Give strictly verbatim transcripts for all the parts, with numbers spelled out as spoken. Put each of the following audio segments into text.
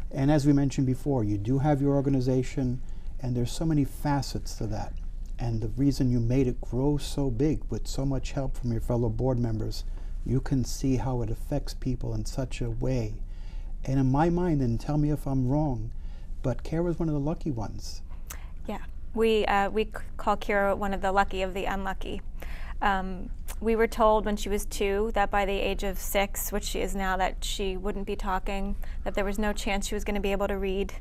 And as we mentioned before, you do have your organization, and there's so many facets to that. And the reason you made it grow so big with so much help from your fellow board members, you can see how it affects people in such a way. And in my mind, and tell me if I'm wrong, but Ciara's one of the lucky ones. Yeah, we, uh, we call Ciara one of the lucky of the unlucky. Um, we were told when she was two that by the age of six, which she is now, that she wouldn't be talking, that there was no chance she was going to be able to read,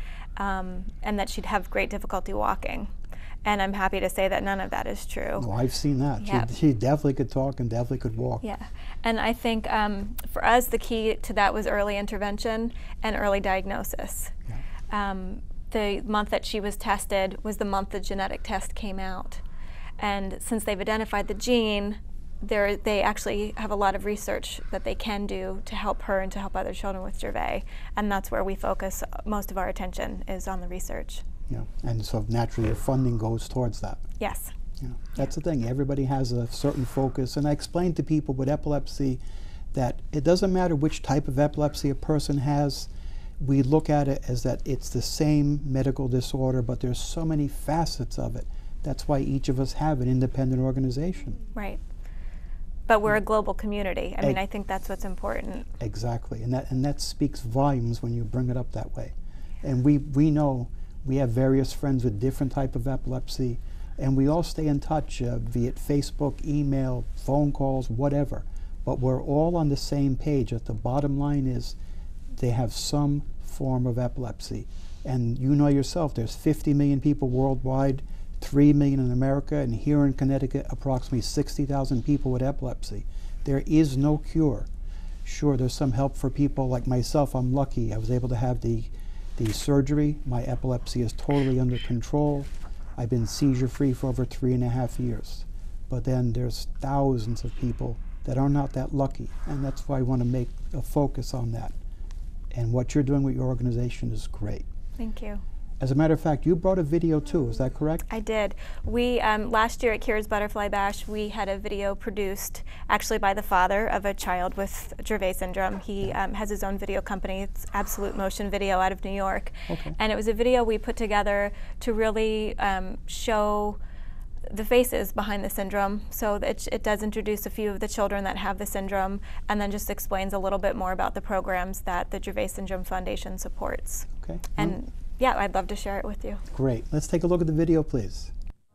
um, and that she'd have great difficulty walking. And I'm happy to say that none of that is true. Oh, I've seen that. Yep. She, she definitely could talk and definitely could walk. Yeah, and I think um, for us the key to that was early intervention and early diagnosis. Yeah. Um, the month that she was tested was the month the genetic test came out. And since they've identified the gene, they actually have a lot of research that they can do to help her and to help other children with Dravet. And that's where we focus most of our attention, is on the research. Yeah, and so naturally your funding goes towards that. Yes. Yeah, that's the thing. Everybody has a certain focus. And I explain to people with epilepsy that it doesn't matter which type of epilepsy a person has. We look at it as that it's the same medical disorder, but there's so many facets of it. That's why each of us have an independent organization. Right. But we're a global community. I mean, I think that's what's important. Exactly, and that and that speaks volumes when you bring it up that way. And we we know we have various friends with different type of epilepsy, and we all stay in touch uh, via Facebook, email, phone calls, whatever. But we're all on the same page. At the bottom line is they have some form of epilepsy. And you know yourself, there's fifty million people worldwide, three million in America, and here in Connecticut, approximately sixty thousand people with epilepsy. There is no cure. Sure, there's some help for people like myself. I'm lucky. I was able to have the, the surgery. My epilepsy is totally under control. I've been seizure-free for over three and a half years. But then there's thousands of people that are not that lucky, and that's why I want to make a focus on that. And what you're doing with your organization is great. Thank you. As a matter of fact, you brought a video too, is that correct? I did. We, um, last year at Ciara's Butterfly Bash, we had a video produced actually by the father of a child with Dravet syndrome. He um, has his own video company. It's Absolute Motion Video out of New York. Okay. And it was a video we put together to really um, show the faces behind the syndrome. So it, it does introduce a few of the children that have the syndrome, and then just explains a little bit more about the programs that the Dravet Syndrome Foundation supports. Okay. And yeah, I'd love to share it with you. Great. Let's take a look at the video, please.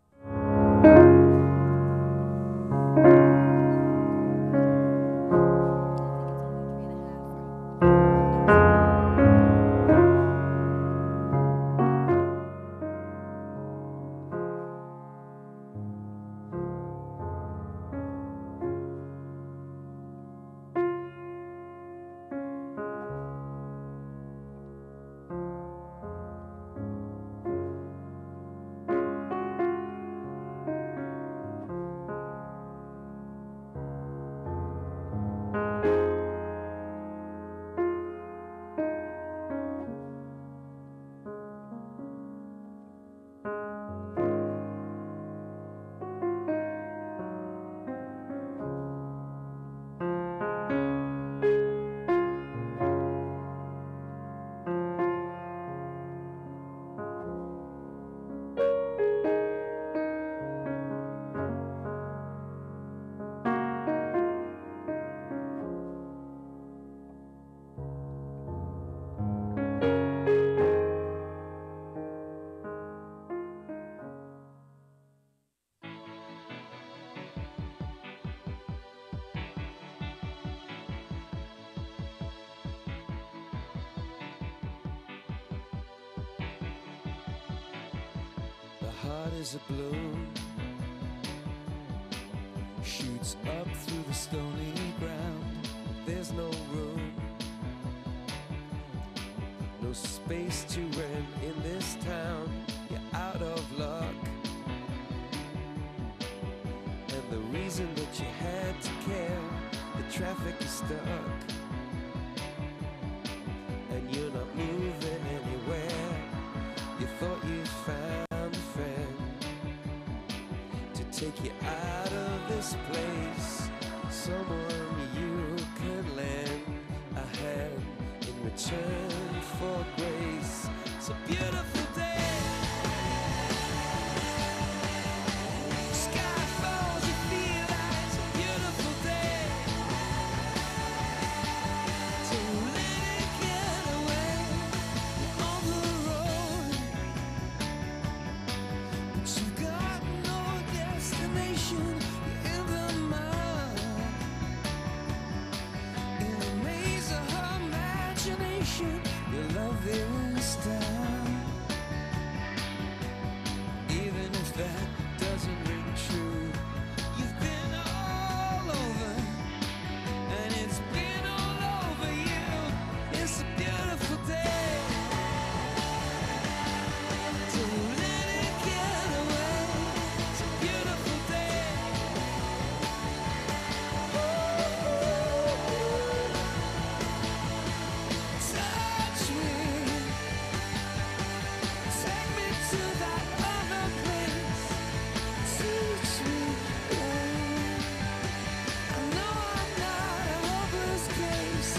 Heart is a balloon, shoots up through the stony ground. There's no room, no space to rent in this town. You're out of luck, and the reason that you had to care, the traffic is stuck, and you're not moving anywhere. You thought you found take you out of this place, someone you could lend a hand in return for grace. It's a beautiful day. Sky falls, you feel like it's a beautiful day. So let it get away on the road. But you've got no destination, you're in the mud. In the maze of her imagination, your love is down. Even if that doesn't ring true, you've been all over, and it's been all over you. It's a beautiful day. So let it get away. It's a beautiful day. Touch me, take me to that other place. Teach me, babe. I know I'm not a hopeless case.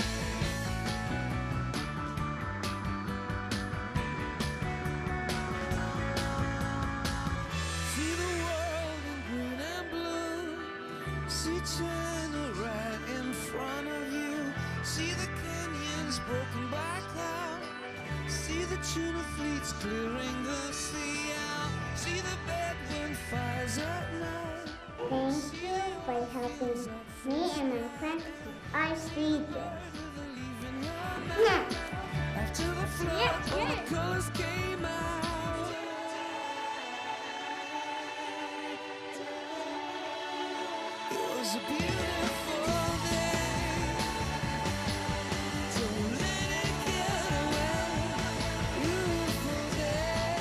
See the world in green and blue. See China right in front of you. See the canyons broken by cloud. See the tuna fleets clearing the sea out. See the bedroom fires at night. Thank you for helping me and my friends with our seizures. Yeah. After the flood, Yeah, all yeah. the colors came out. It was a beautiful day. So let it get away. Beautiful day.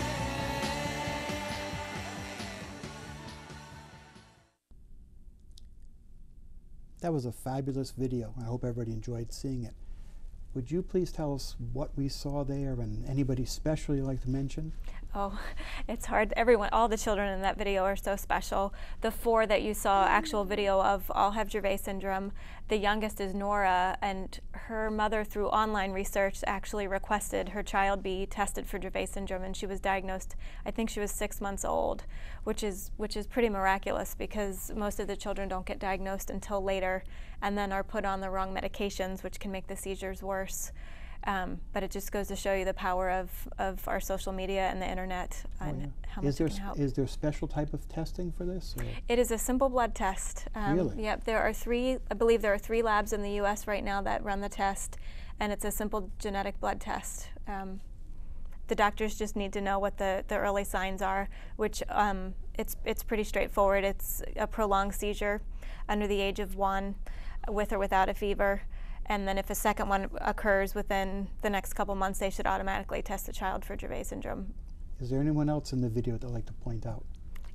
That was a fabulous video. I hope everybody enjoyed seeing it. Would you please tell us what we saw there and anybody special you'd like to mention? Oh, it's hard. Everyone, all the children in that video are so special. The four that you saw actual video of all have Dravet syndrome. The youngest is Nora, and her mother, through online research, actually requested her child be tested for Dravet syndrome, and she was diagnosed, I think she was six months old, which is, which is pretty miraculous because most of the children don't get diagnosed until later and then are put on the wrong medications, which can make the seizures worse. Um, but it just goes to show you the power of, of our social media and the internet and yeah. how Is much there it can s- help. is there special type of testing for this? Or? It is a simple blood test. Um, Really? Yep, there are three, I believe there are three labs in the U S right now that run the test, and it's a simple genetic blood test. Um, the doctors just need to know what the, the early signs are, which um, it's, it's pretty straightforward. It's a prolonged seizure under the age of one, with or without a fever. And then if a second one occurs within the next couple months, they should automatically test the child for Dravet syndrome. Is there anyone else in the video that I'd like to point out?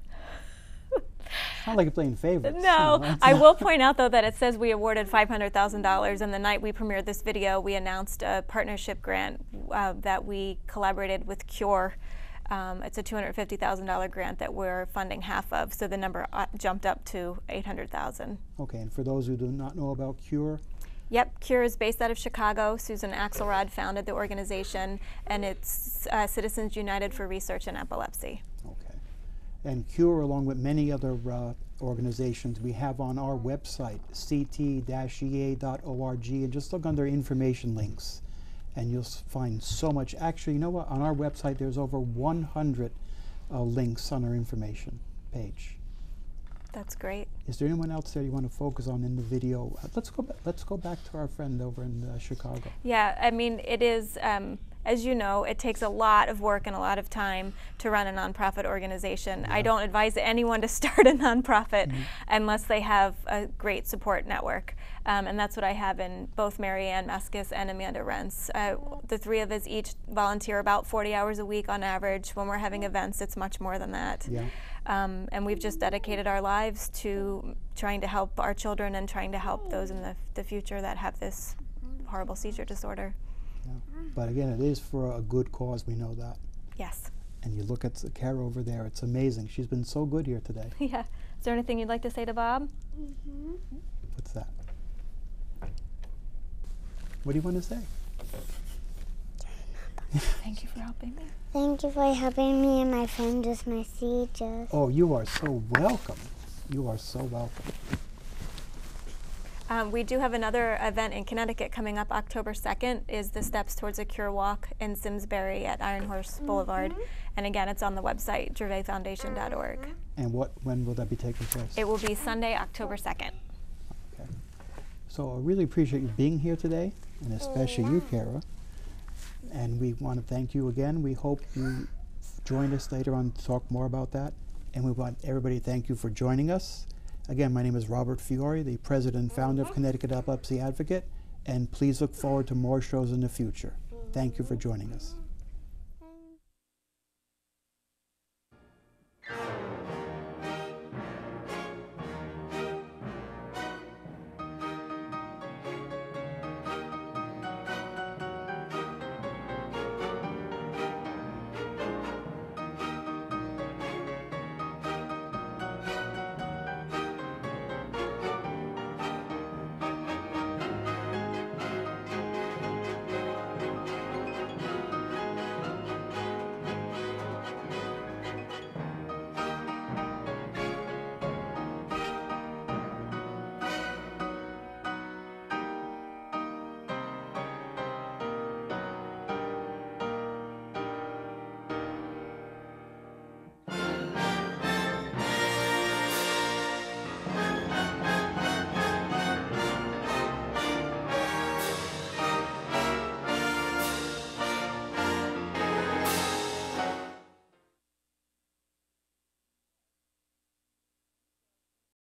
It's not like you're playing favorites. you No, know, it's I not- will point out though that it says we awarded five hundred thousand dollars, and the night we premiered this video, we announced a partnership grant uh, that we collaborated with Cure. Um, it's a two hundred fifty thousand dollar grant that we're funding half of, so the number uh, jumped up to eight hundred thousand dollars. Okay, and for those who do not know about Cure, Yep, Cure is based out of Chicago. Susan Axelrod founded the organization, and it's uh, Citizens United for Research in Epilepsy. okay. And Cure, along with many other uh, organizations, we have on our website, c t dash e a dot org, and just look under information links, and you'll s- find so much. Actually, you know what? On our website, there's over one hundred uh, links on our information page. That's great. Is there anyone else there you want to focus on in the video? Uh, let's go. Ba- let's go back to our friend over in uh, Chicago. Yeah, I mean, it is, um, as you know, it takes a lot of work and a lot of time to run a nonprofit organization. I Yeah. don't advise anyone to start a nonprofit unless they have a great support network. Um, and that's what I have in both Mary Ann Meskis and Amanda Rentz. Uh, the three of us each volunteer about forty hours a week on average. When we're having events, it's much more than that. Yeah. Um, and we've just dedicated our lives to trying to help our children and trying to help those in the, the future that have this horrible seizure disorder. Yeah. But again, it is for a good cause. We know that. Yes. And you look at Ciara over there. It's amazing. She's been so good here today. Yeah. Is there anything you'd like to say to Bob? Mm-hmm. What's that? What do you want to say? Thank you for helping me. Thank you for helping me and my friend with my seizures. Oh, you are so welcome. You are so welcome. Um, we do have another event in Connecticut coming up October second, is the Steps Towards a Cure Walk in Simsbury at Iron Horse mm-hmm. Boulevard. And again, it's on the website, dravet foundation dot org. And what, when will that be taking place? It will be Sunday, October second. Okay. So I really appreciate you being here today, and especially you, Ciara. And we want to thank you again. We hope you join us later on to talk more about that. And we want everybody to thank you for joining us. Again, my name is Robert Fiore, the president and founder of Connecticut Epilepsy Advocate, and please look forward to more shows in the future. Thank you for joining us.